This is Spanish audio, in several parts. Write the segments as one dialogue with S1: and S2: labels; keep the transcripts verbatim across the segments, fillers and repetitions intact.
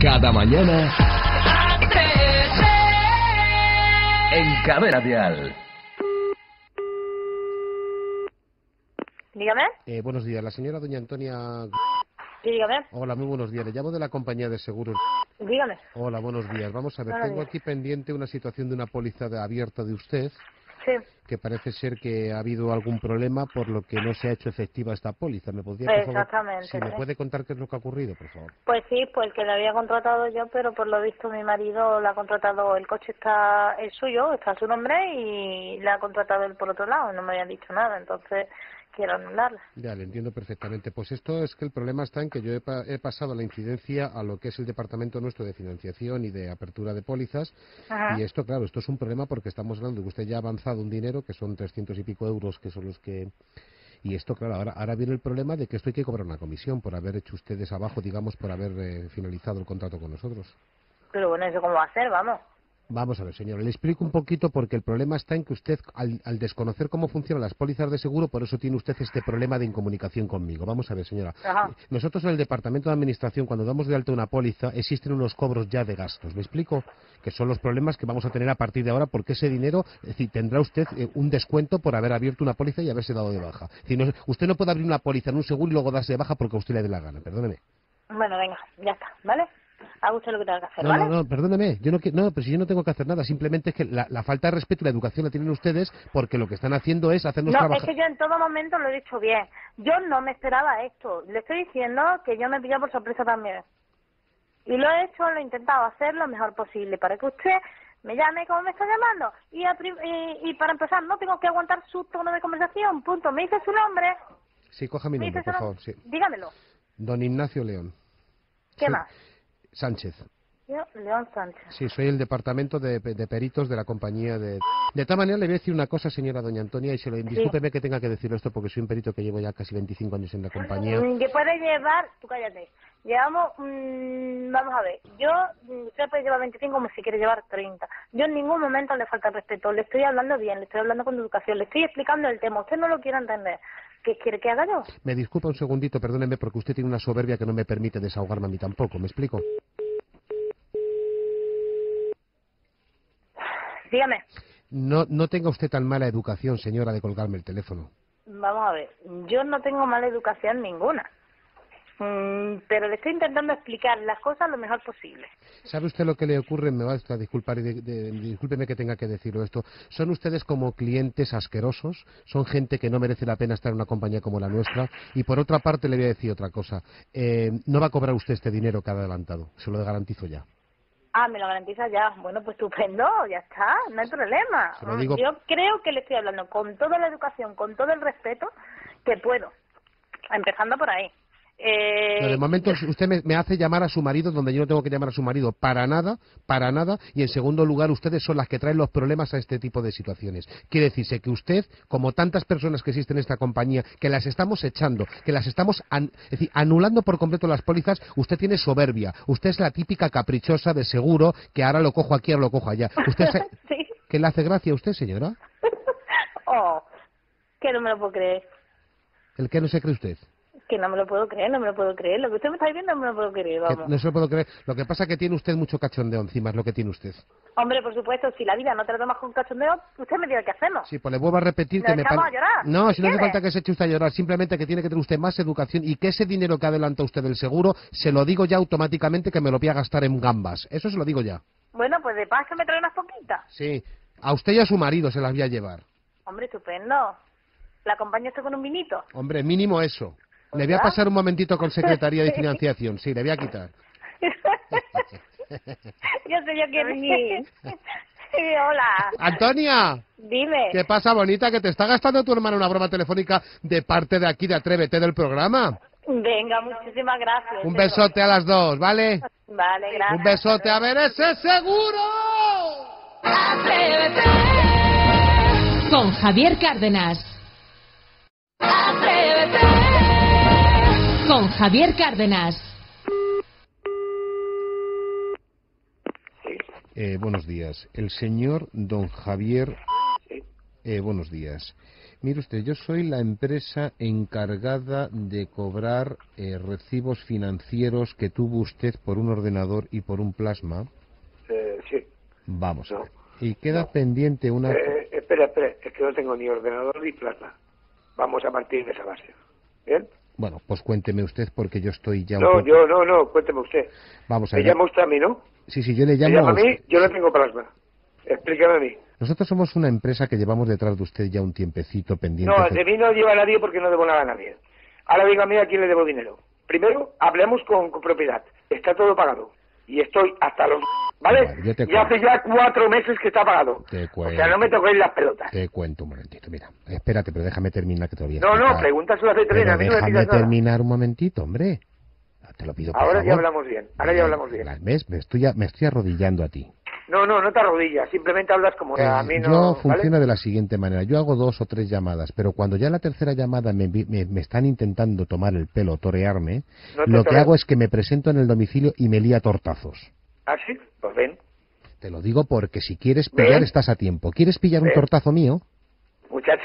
S1: Cada mañana en Cadena Dial.
S2: Dígame.
S3: Eh, buenos días, la señora doña Antonia.
S2: Sí, dígame.
S3: Hola, muy buenos días. Le llamo de la compañía de seguros.
S2: Dígame.
S3: Hola, buenos días. Vamos a ver,
S2: Buenos
S3: tengo
S2: días.
S3: aquí pendiente una situación de una póliza de, abierta de usted,
S2: Sí,
S3: que parece ser que ha habido algún problema por lo que no se ha hecho efectiva esta póliza. ¿Me podría, por favor,
S2: exactamente,
S3: si me
S2: sí.
S3: puede contar qué es lo que ha ocurrido, por favor?
S2: Pues sí, pues el que le había contratado yo, pero por lo visto mi marido la ha contratado, el coche está, el suyo, está a su nombre y la ha contratado él por otro lado, no me habían dicho nada, entonces quiero anularla.
S3: Ya, le entiendo perfectamente. Pues esto es que el problema está en que yo he, pa- he pasado la incidencia a lo que es el departamento nuestro de financiación y de apertura de pólizas. Y
S2: Ajá.
S3: esto, claro, esto es un problema porque estamos hablando de que usted ya ha avanzado un dinero, que son trescientos y pico euros, que son los que... Y esto, claro, ahora, ahora viene el problema de que esto hay que cobrar una comisión por haber hecho ustedes abajo, digamos, por haber eh, finalizado el contrato con nosotros.
S2: Pero bueno, ¿eso cómo va a ser? Vamos.
S3: Vamos a ver, señor, le explico un poquito porque el problema está en que usted, al, al desconocer cómo funcionan las pólizas de seguro, por eso tiene usted este problema de incomunicación conmigo. Vamos a ver, señora.
S2: Ajá.
S3: Nosotros en el Departamento de Administración, cuando damos de alta una póliza, existen unos cobros ya de gastos. ¿Me explico? Que son los problemas que vamos a tener a partir de ahora, porque ese dinero, es decir, tendrá usted eh, un descuento por haber abierto una póliza y haberse dado de baja. Es decir, no- usted no puede abrir una póliza en un seguro y luego darse de baja porque a usted le dé la gana. Perdóneme.
S2: Bueno, venga, ya está, ¿vale? Haga usted lo que tenga que hacer,
S3: No, no,
S2: ¿vale?
S3: no, perdóneme, yo no, qui- no, pero si yo no tengo que hacer nada, simplemente es que la, la falta de respeto y la educación la tienen ustedes porque lo que están haciendo es hacernos
S2: No, es
S3: trabajar.
S2: que yo en todo momento lo he dicho bien. Yo no me esperaba esto. Le estoy diciendo que yo me pillé por sorpresa también. Y lo he hecho, lo he intentado hacer lo mejor posible para que usted me llame como me está llamando. Y, a prim- y, y para empezar, no tengo que aguantar su tono de conversación. Punto. Me dice su nombre.
S3: Sí, coja mi
S2: Me
S3: nombre,
S2: dice su
S3: por
S2: nombre.
S3: favor, sí.
S2: Dígamelo.
S3: Don Ignacio León.
S2: ¿Qué
S3: Soy
S2: más?
S3: Sánchez.
S2: Yo, León Sánchez.
S3: Sí, soy el departamento de, de peritos de la compañía de... De tal manera le voy a decir una cosa, señora doña Antonia, y se lo
S2: Sí.
S3: discúlpeme que tenga que decir esto porque soy un perito que llevo ya casi veinticinco años en la compañía.
S2: Mm, Que puede llevar, tú cállate, llevamos, mm, vamos a ver, yo, mm, usted puede llevar veinticinco como si quiere llevar treinta. Yo en ningún momento le falta el respeto, le estoy hablando bien, le estoy hablando con educación, le estoy explicando el tema, usted no lo quiere entender. ¿Qué quiere que haga yo?
S3: Me disculpa un segundito, perdóneme, porque usted tiene una soberbia que no me permite desahogarme a mí tampoco, ¿me explico?
S2: Dígame.
S3: No, no tenga usted tan mala educación, señora, de colgarme el teléfono.
S2: Vamos a ver, yo no tengo mala educación ninguna, Mm, pero le estoy intentando explicar las cosas lo mejor posible.
S3: ¿Sabe usted lo que le ocurre? Me va a disculpar y de- de- discúlpeme que tenga que decirlo esto. Son ustedes como clientes asquerosos, son gente que no merece la pena estar en una compañía como la nuestra. Y por otra parte le voy a decir otra cosa. Eh, no va a cobrar usted este dinero que ha adelantado, se lo garantizo ya.
S2: Ah, me lo garantiza ya. Bueno, pues estupendo, ya está, no hay problema.
S3: Se lo
S2: Mm,
S3: digo.
S2: Yo creo que le estoy hablando con toda la educación, con todo el respeto que puedo, empezando por ahí.
S3: Pero de
S2: Eh,
S3: momento usted me, me hace llamar a su marido donde yo no tengo que llamar a su marido para nada, para nada, y en segundo lugar ustedes son las que traen los problemas a este tipo de situaciones. Quiere decirse que usted, como tantas personas que existen en esta compañía, que las estamos echando, que las estamos an- es decir, anulando por completo las pólizas, usted tiene soberbia, usted es la típica caprichosa de seguro, que ahora lo cojo aquí, ahora lo cojo allá. ¿Usted se-
S2: sí.
S3: ¿Qué le hace gracia a usted, señora?
S2: Oh, que no me lo puedo creer.
S3: ¿El qué no se cree usted?
S2: Que no me lo puedo creer, no me lo puedo creer. Lo que usted me está diciendo no me lo puedo creer,
S3: Que
S2: vamos.
S3: no se lo puedo creer. Lo que pasa es que tiene usted mucho cachondeo encima, es lo que tiene usted.
S2: Hombre, por supuesto, si la vida no te la tomas con cachondeo, usted me diga qué hacemos.
S3: Sí, pues le vuelvo a repetir
S2: ¿Nos
S3: que me
S2: echamos
S3: pare-
S2: a llorar?
S3: No,
S2: ¿Qué
S3: si no hace
S2: quiere?
S3: falta que se eche usted a llorar, simplemente que tiene que tener usted más educación y que ese dinero que adelanta usted del seguro, se lo digo ya automáticamente que me lo voy a gastar en gambas. Eso se lo digo ya.
S2: Bueno, pues de paz que me trae unas poquitas.
S3: Sí, a usted y a su marido se las voy a llevar.
S2: Hombre, estupendo. ¿La acompaña usted con un vinito?
S3: Hombre, mínimo eso. Le voy a
S2: ¿Verdad?
S3: pasar un momentito con Secretaría de Financiación, sí, le voy a quitar.
S2: Yo sé yo quién es. Sí, hola.
S3: ¡Antonia!
S2: Dime.
S3: ¿Qué pasa, bonita? Que te está gastando tu hermana una broma telefónica de parte de aquí de Atrévete del programa.
S2: Venga, muchísimas gracias.
S3: Un besote a las dos, ¿vale?
S2: Vale, gracias.
S3: Un besote, a ver ese seguro.
S4: Atrévete con Javier Cárdenas. Atrévete con Javier Cárdenas.
S3: Eh, buenos días. El señor don Javier... Eh, buenos días. Mire usted, yo soy la empresa encargada de cobrar eh, recibos financieros que tuvo usted por un ordenador y por un plasma.
S5: Eh, sí.
S3: Vamos
S5: No.
S3: a ver. Y queda
S5: No.
S3: pendiente una...
S5: Eh, espera, espera, es que no tengo ni ordenador ni plasma. Vamos a partir de esa base. ¿Bien?
S3: Bueno, pues cuénteme usted porque yo estoy ya... un
S5: No,
S3: poco-
S5: yo no, no, cuénteme usted.
S3: Vamos a
S5: Me
S3: ver.
S5: llama usted a mí, ¿no?
S3: Sí, sí, yo le
S5: Me
S3: llamo...
S5: llama
S3: a
S5: a mí,
S3: usted.
S5: yo no tengo plasma. Explícame a mí.
S3: Nosotros somos una empresa que llevamos detrás de usted ya un tiempecito pendiente.
S5: No, de mí no lleva a nadie porque no debo nada a nadie. Ahora diga a mí a quién le debo dinero. Primero, hablemos con, con propiedad. Está todo pagado. Y estoy hasta los... ¿Vale?
S3: Vale, yo te
S5: ya
S3: cuento.
S5: hace ya cuatro meses que está pagado.
S3: Te
S5: O
S3: cuento.
S5: sea, no me toquéis las pelotas.
S3: Te cuento un momentito, mira. Espérate, pero déjame terminar que te lo voy a
S5: No, no,
S3: explicar.
S5: pregúntaselo a Cetrina,
S3: Pero
S5: a mí no me
S3: déjame
S5: pidas nada.
S3: terminar un momentito, hombre. Te lo pido, por
S5: Ahora
S3: favor.
S5: ya hablamos bien, ahora ya hablamos bien.
S3: ¿Ves? Me estoy, a- me estoy arrodillando a ti.
S5: No, no, no te arrodillas, simplemente hablas como
S3: Eh,
S5: a mí no...
S3: yo
S5: ¿vale?
S3: funciona de la siguiente manera. Yo hago dos o tres llamadas, pero cuando ya la tercera llamada me, vi- me, me están intentando tomar el pelo, torearme,
S5: No te
S3: lo que
S5: toreo.
S3: hago es que me presento en el domicilio y me lía a tortazos.
S5: ¿Ah, sí? Pues ven.
S3: Te lo digo porque si quieres pillar
S5: ¿Ven?
S3: estás a tiempo. ¿Quieres pillar un
S5: ¿Ven?
S3: tortazo mío?
S5: Muchacho,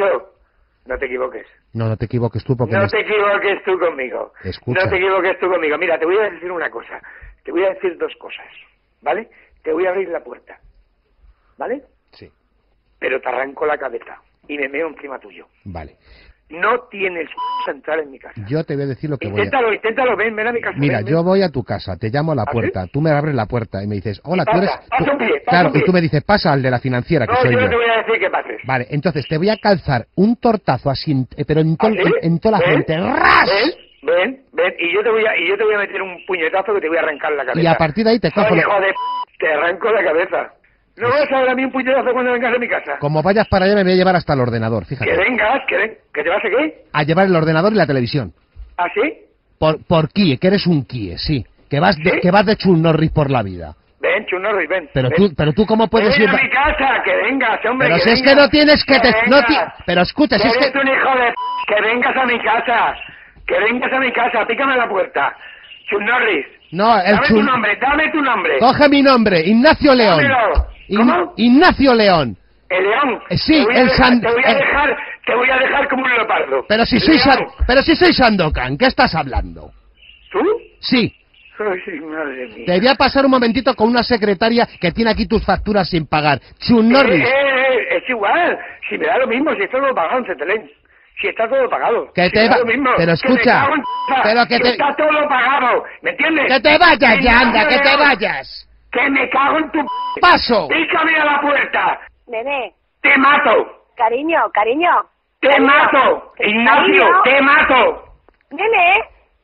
S5: no te equivoques.
S3: No, no te equivoques tú porque...
S5: No
S3: me-
S5: te equivoques tú conmigo.
S3: Escucha.
S5: No te equivoques tú conmigo. Mira, te voy a decir una cosa. Te voy a decir dos cosas. ¿Vale? Te voy a abrir la puerta. ¿Vale?
S3: Sí,
S5: Pero te arranco la cabeza y me meo encima tuyo.
S3: vale.
S5: No tienes que entrar en mi casa.
S3: Yo te voy a decir lo que voy a...
S5: Inténtalo, inténtalo, ven, ven a mi casa.
S3: Mira,
S5: ven,
S3: yo
S5: ven.
S3: voy a tu casa, te llamo a la
S5: ¿Ah,
S3: puerta,
S5: sí?
S3: tú me abres la puerta y me dices, hola, tú
S5: Pasa,
S3: eres...
S5: pasa
S3: tú-
S5: un pie, pasa
S3: Claro,
S5: un pie.
S3: y tú me dices, pasa al de la financiera, que
S5: No,
S3: soy
S5: yo
S3: yo.
S5: no te voy a decir que pases.
S3: Vale, entonces te voy a calzar un tortazo así, en- eh, pero en, to-
S5: ¿Ah, sí?
S3: en, en toda la
S5: ¿Ven?
S3: frente. ¡Ras!
S5: Ven, ven, ven, y yo te voy a, y yo te voy a meter un puñetazo que te voy a arrancar la cabeza.
S3: Y a partir de ahí te cojo...
S5: Ay,
S3: lo-
S5: hijo de p... te arranco la cabeza. ¿No vas a dar a mí un puñetazo cuando vengas a mi casa?
S3: Como vayas para allá me voy a llevar hasta el ordenador,
S5: Que
S3: fíjate.
S5: vengas, que, ven, que te vas a qué.
S3: A llevar el ordenador y la televisión.
S5: ¿Ah, sí?
S3: Por, por Kie, que eres un Kie, sí. Que vas de,
S5: ¿Sí?
S3: que vas de Chuck Norris por la vida.
S5: Ven, Chunorris, ven.
S3: Pero
S5: ven.
S3: tú, pero tú cómo puedes
S5: ven
S3: ir...
S5: a mi casa, que vengas, hombre,
S3: Pero
S5: que
S3: si es
S5: vengas.
S3: que no tienes que... te- no ti-
S5: vengas.
S3: Pero escucha, si es
S5: Eres
S3: que...
S5: un hijo de p... que vengas a mi casa. Que vengas a mi casa, pícame a la puerta. Chunorris.
S3: No, el
S5: Dame tu
S3: Chun...
S5: nombre, dame tu nombre.
S3: Coge mi nombre, Ignacio León.
S5: Dámelo.
S3: In-
S5: ¿Cómo?
S3: Ignacio León.
S5: El león.
S3: Eh, sí,
S5: te voy a
S3: el
S5: dejar,
S3: San-
S5: Te voy a
S3: el-
S5: dejar, te voy a dejar como un leopardo.
S3: Pero si soy
S5: León.
S3: San- pero si soy Sandokan, ¿qué estás hablando?
S5: ¿Tú?
S3: Sí,
S5: Ay, madre mía.
S3: te voy a pasar un momentito con una secretaria que tiene aquí tus facturas sin pagar. Chun
S5: Eh,
S3: Norris,
S5: eh, eh, es igual. Si me da lo mismo, si está todo pagado en Cetelén. Si está todo pagado.
S3: Que
S5: Si
S3: te
S5: me da
S3: va-
S5: lo mismo.
S3: pero
S5: Que me
S3: escucha,
S5: cago en p***,
S3: pero que te-
S5: está todo pagado. ¿Me entiendes?
S3: que te vayas ya, anda, que te
S5: León.
S3: vayas.
S5: Que me cago en tu p...
S3: Paso.
S5: Pícame a la puerta.
S2: Nene,
S5: Te mato.
S2: cariño, cariño.
S5: Te
S2: Cariño.
S5: mato. Ignacio,
S2: Cariño.
S5: te mato.
S2: Nene,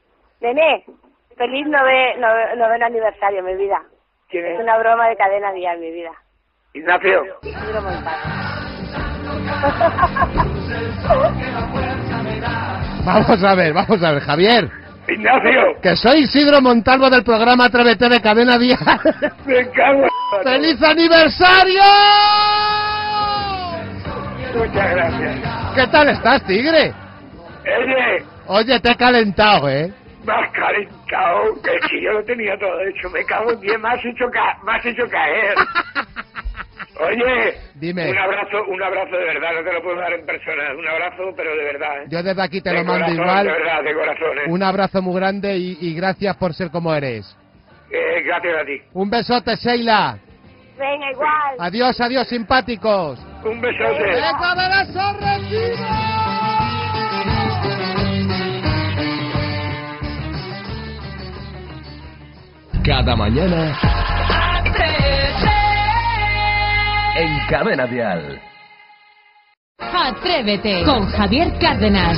S2: nene, feliz nove, nove- noveno aniversario, mi vida.
S5: ¿Quién
S2: Es
S5: es?
S2: una broma de cadena dial, mi vida.
S5: Ignacio.
S2: Isidro Montal.
S3: Vamos a ver, vamos a ver, Javier.
S5: Ignacio.
S3: Que soy Isidro Montalvo del programa Atrévete de Cadena Dial.
S5: Me cago en...
S3: ¡Feliz aniversario!
S5: Muchas gracias.
S3: ¿Qué tal estás, tigre?
S5: Oye,
S3: Oye, te he calentado, ¿eh?
S5: me has calentado, que si yo lo tenía todo hecho, me cago en diez, me has hecho, ca me has hecho caer. Oye,
S3: Dime.
S5: un abrazo, un abrazo de verdad, no te lo puedo dar en persona, un abrazo, pero de verdad, ¿eh?
S3: Yo desde aquí te
S5: de
S3: lo mando
S5: corazón,
S3: igual.
S5: De verdad, de corazón, ¿eh?
S3: Un abrazo muy grande y, y gracias por ser como eres.
S5: Eh, gracias a ti.
S3: Un besote, Sheila.
S2: Venga, igual.
S3: Adiós, adiós, simpáticos.
S5: Un besote.
S3: ¡Venga, Veraso, recibo!
S1: Cada mañana en Cadena Dial.
S4: Atrévete con Javier Cárdenas.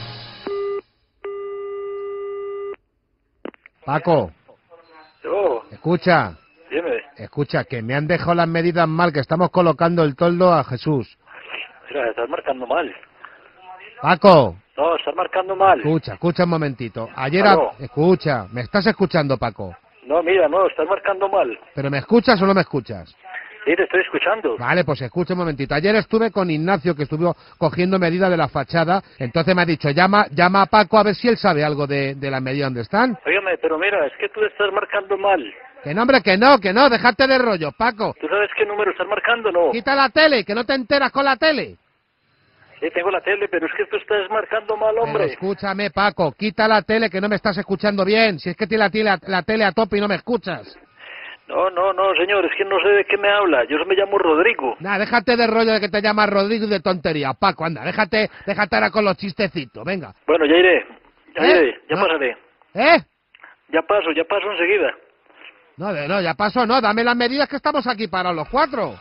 S3: Paco,
S6: Yo,
S3: escucha,
S6: dime,
S3: escucha, que me han dejado las medidas mal, que estamos colocando el toldo a Jesús.
S6: mira, estás marcando mal.
S3: Paco,
S6: No, estás marcando mal.
S3: escucha, escucha un momentito. Ayer, a-
S6: Aló.
S3: escucha, ¿me estás escuchando, Paco?
S6: No, mira, no, estás marcando mal.
S3: ¿Pero me escuchas o no me escuchas?
S6: Sí, te estoy escuchando.
S3: Vale, pues escucha un momentito. Ayer estuve con Ignacio, que estuvo cogiendo medidas de la fachada, entonces me ha dicho, llama llama a Paco a ver si él sabe algo de, de las medidas donde están.
S6: Óyeme, pero mira, es que tú estás marcando mal.
S3: Que no, hombre, que no, que no, déjate de rollo, Paco.
S6: ¿Tú sabes qué número estás marcando, no?
S3: Quita la tele, que no te enteras con la tele.
S6: Sí, tengo la tele, pero es que tú estás marcando mal,
S3: Pero
S6: hombre.
S3: escúchame, Paco, quita la tele que no me estás escuchando bien. Si es que tiene la, tele- la tele a tope y no me escuchas.
S6: No, no, no, señor, es que no sé de qué me habla. Yo me llamo Rodrigo.
S3: Nada, déjate de rollo de que te llamas Rodrigo y de tontería. Paco, anda, déjate, déjate ahora con los chistecitos, venga.
S6: Bueno, ya iré. Ya
S3: ¿Eh?
S6: iré, ya
S3: No.
S6: pasaré.
S3: ¿Eh?
S6: Ya paso, ya paso enseguida.
S3: No, de- no, ya pasó, no, dame las medidas que estamos aquí para los cuatro.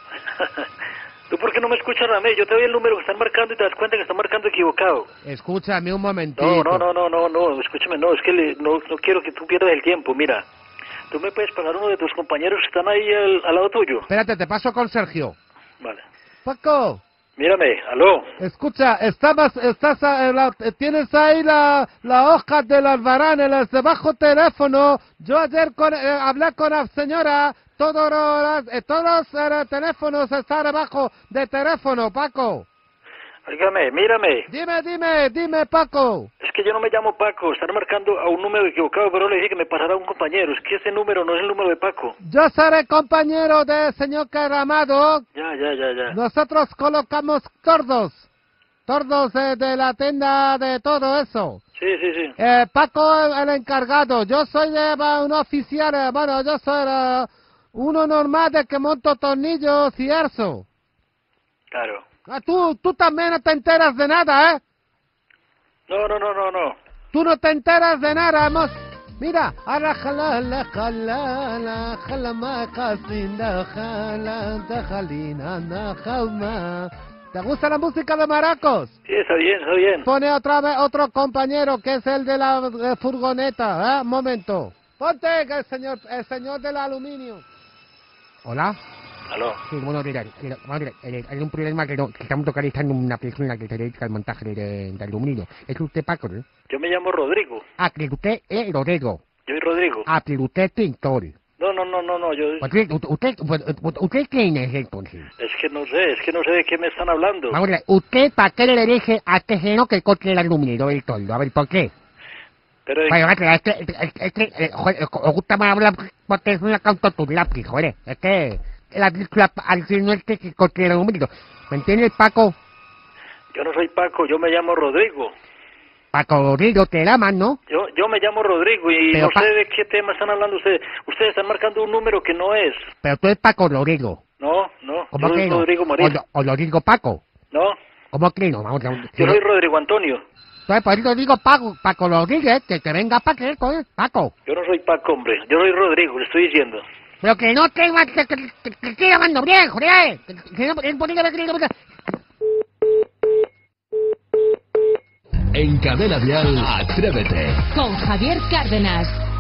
S6: ¿Tú por qué no me escuchas a mí? Yo te doy el número que están marcando y te das cuenta que están marcando equivocado.
S3: Escúchame un momentito.
S6: No, no, no, no, no, no, escúchame, no, es que le- no, no quiero que tú pierdas el tiempo, mira. ¿Tú me puedes pasar uno de tus compañeros que están ahí al, al lado tuyo?
S3: Espérate, te paso con Sergio.
S6: Vale.
S3: Paco,
S6: Mírame, aló.
S3: escucha, estabas, estás, a- en la- tienes ahí la, la hoja de las baranas debajo teléfono. Yo ayer con, eh, hablé con la señora, todos los, eh, todos los eh, teléfonos están debajo de teléfono, Paco.
S6: Dígame, mírame.
S3: Dime, dime, dime, Paco.
S6: Es que yo no me llamo Paco, están marcando a un número equivocado, pero le dije que me pasara a un compañero. Es que ese número no es el número de Paco.
S3: Yo seré compañero del señor Caramado.
S6: Ya, ya, ya, ya.
S3: Nosotros colocamos tordos. Tordos de, de la tienda de todo eso.
S6: Sí, sí, sí.
S3: Eh, Paco, el, el encargado. Yo soy de, eh, un oficial, eh, bueno, yo soy eh, uno normal de que monto tornillos y eso.
S6: Claro.
S3: Ah, tú, tú también no te enteras de nada, ¿eh?
S6: No, no, no, no, no.
S3: Tú no te enteras de nada, hemos... Mira, ahora jala, la jala, la jala, ma, jacinda, jala, da, jalina, na, jalma. ¿Te gusta la música de Maracos?
S6: Sí, está bien, está bien.
S3: Pone otra vez otro compañero que es el de la eh, furgoneta, ¿eh? Un momento. Ponte que el señor, el señor del aluminio. Hola.
S6: Aló.
S3: Sí, bueno, mira, mira, mira, eh, hay un problema que, no, que estamos localizando una persona que se dedica al montaje de, de, de aluminio. ¿Es usted Paco, no?
S6: Yo me llamo Rodrigo.
S3: Ah, que usted es Rodrigo.
S6: Yo soy Rodrigo.
S3: Ah, pero usted es pintor.
S6: No, no, no, no, no, yo...
S3: ¿Usted, usted, usted, usted quién es entonces?
S6: Es que no sé, es que no sé de qué me están hablando.
S3: Vamos a ver, ¿usted para qué le dije a este señor que corte el aluminio del toldo? A ver, ¿por qué?
S6: Pero...
S3: Bueno, es que, es que, es que, es que eh, joder, os gusta más hablar porque es una cautotulápiz, joder. Es que la película al señor este que corte el aluminio. ¿Me entiendes, Paco?
S6: Yo no soy Paco, yo me llamo Rodrigo.
S3: Paco Rodrigo te llaman, ¿no?
S6: Yo yo me llamo Rodrigo y
S3: Pero
S6: no
S3: pa-
S6: sé de qué tema están hablando ustedes. Ustedes están marcando un número que no es.
S3: Pero tú eres Paco Rodrigo.
S6: No, no,
S3: ¿Cómo
S6: yo
S3: que
S6: soy
S3: no?
S6: Rodrigo
S3: O,
S6: Morín.
S3: lo- o Rodrigo Paco.
S6: No,
S3: ¿Cómo que no? Vamos a ver.
S6: yo soy Rodrigo Antonio.
S3: Entonces, por eso digo Paco, Paco Rodríguez, que, que venga para que, joder, Paco.
S6: Yo no soy Paco, hombre. Yo soy Rodrigo, le estoy diciendo.
S3: Pero que no te va, que, que, que, que estoy llamando bien, joder. Que, que no, es bonito que diga-
S1: En Cadena Dial, Atrévete.
S4: Con Javier Cárdenas.